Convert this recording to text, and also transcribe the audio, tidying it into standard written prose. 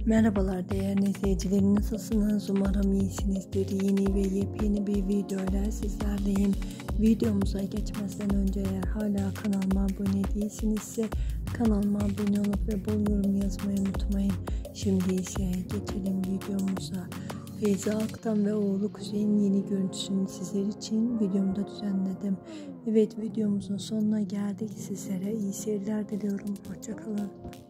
Merhabalar değerli izleyicilerim, nasılsınız? Umarım iyisinizdir. Yeni ve yepyeni bir videoyla sizlerleyim. Videomuza geçmeden önce eğer hala kanalıma abone değilsinizse kanalıma abone olup ve bol yorum yazmayı unutmayın. Şimdi ise geçelim videomuza. Feyza Aktan ve oğlu Kuzey'in yeni görüntüsünü sizler için videomda düzenledim. Evet, videomuzun sonuna geldik. Sizlere iyi seyirler diliyorum. Hoşça kalın.